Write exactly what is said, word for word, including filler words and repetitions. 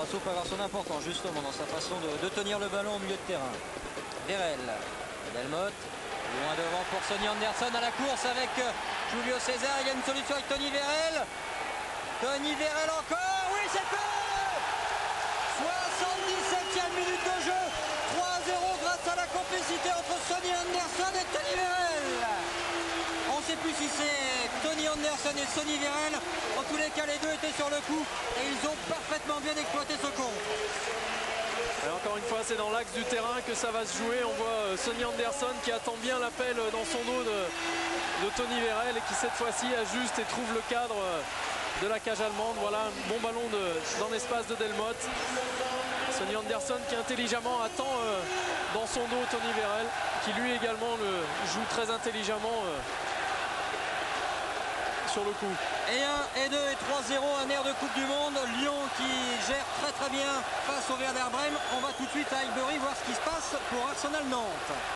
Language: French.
Carasso peut avoir son importance justement dans sa façon de, de tenir le ballon au milieu de terrain. Vérel, Delmotte, loin devant pour Sonny Anderson à la course avec Julio César. Il y a une solution avec Tony Vérel. Tony Vérel encore, oui c'est fait. soixante-dix-septième minute de jeu, trois zéro grâce à la complicité entre Sonny Anderson et Tony Vérel. On ne sait plus si c'est Tony Anderson et Sonny Vérel. En tous les cas, les deux étaient sur le coup et ils ont parfaitement bien exploité ce compte. Et encore une fois, c'est dans l'axe du terrain que ça va se jouer. On voit Sonny Anderson qui attend bien l'appel dans son dos de, de Tony Vérel et qui cette fois-ci ajuste et trouve le cadre de la cage allemande. Voilà un bon ballon de, dans l'espace de Delmotte. Sonny Anderson qui intelligemment attend euh, dans son dos Tony Vérel, qui lui également le joue très intelligemment euh, sur le coup. Et un, et deux, et trois zéro, un air de Coupe du Monde. Lyon qui gère très très bien face au Werder Brême. On va tout de suite à Highbury voir ce qui se passe pour Arsenal Nantes.